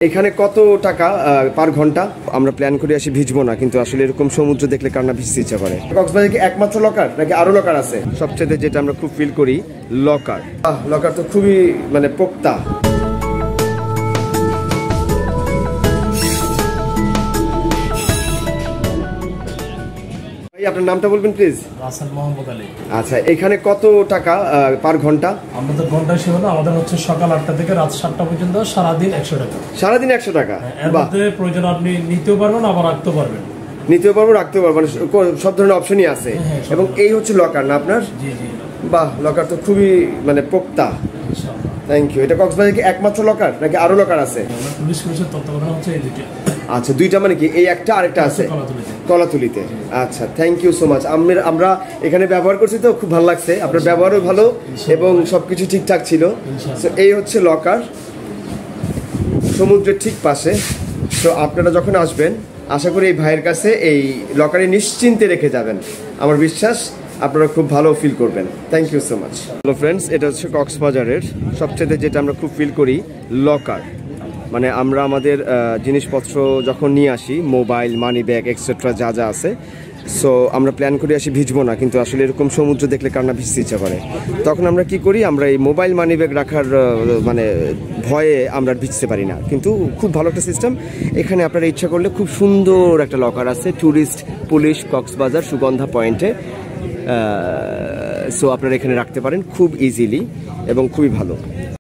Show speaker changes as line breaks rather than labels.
এখানে কত টাকা পার ঘন্টা? আমরা প্ল্যান করে আসি ভিজবো না, কিন্তু আসলে এরকম সমুদ্র দেখলে কার না ভিজতে ইচ্ছা করে। কক্সবাজারে কি একমাত্র লকার নাকি আরো লকার আছে? সবচেয়ে যেটা আমরা খুব ফিল করি লকার। লকার তো খুবই মানে পোক্তা। আপনার নামটা বলবেন প্লিজ?
রাসেল মোহাম্মদ আলী।
আচ্ছা, এখানে কত টাকা পার ঘন্টা?
আমাদের ঘন্টা ছিল না, আমাদের হচ্ছে সকাল 8টা থেকে রাত 7টা পর্যন্ত, সারাদিন 100 টাকা।
সারাদিন 100 টাকা?
এর মধ্যে প্রয়োজন আপনি নিতেও পারবেন, আবার রাখতেও পারবেন।
নিতেও পারবো, রাখতেও পারবো, সব ধরনের অপশনই আছে। এবং এই হচ্ছে লকার না আপনার?
জি জি।
বাহ, লকার তো খুবই মানে পোক্তা। Thank you. এটা কক্সবাজারে কি একমাত্র লকার নাকি আরো লকার আছে?
পুলিশ পুলিশের তত্ত্বাবধানে হচ্ছে এই দুইটা।
আচ্ছা, দুইটা মানে কি এই একটা আরেকটা আছে কলাতুলিতে? আচ্ছা, থ্যাংক ইউ সো মাচ। আমরা এখানে ব্যবহার করছি তো খুব ভালো লাগছে, আপনার ব্যবহারও ভালো এবং সবকিছু ঠিকঠাক ছিল। তো এই হচ্ছে লকার, সমুদ্রের ঠিক পাশে। তো আপনারা যখন আসবেন আশা করি এই ভাইয়ের কাছে এই লকারে নিশ্চিন্তে রেখে যাবেন, আমার বিশ্বাস আপনারা খুব ভালো ফিল করবেন। Thank you so much. Hello friends, এটা হচ্ছে কক্সবাজারের সবচেয়ে যেটা আমরা খুব ফিল করি লকার। মানে আমরা আমাদের জিনিসপত্র যখন নিয়ে আসি, মোবাইল, মানি ব্যাগ এক্সেট্রা যা যা আছে, সো আমরা প্ল্যান করে আসি ভিজবো না, কিন্তু আসলে এরকম সমুদ্র দেখলে কার না ভিজতে ইচ্ছা করে। তখন আমরা কি করি, আমরা এই মোবাইল মানি ব্যাগ রাখার মানে ভয়ে আমরা ভিজতে পারি না। কিন্তু খুব ভালো একটা সিস্টেম এখানে, আপনারা ইচ্ছা করলে খুব সুন্দর একটা লকার আছে ট্যুরিস্ট পুলিশ কক্সবাজার সুগন্ধা পয়েন্টে। সো আপনারা এখানে রাখতে পারেন খুব ইজিলি এবং খুবই ভালো।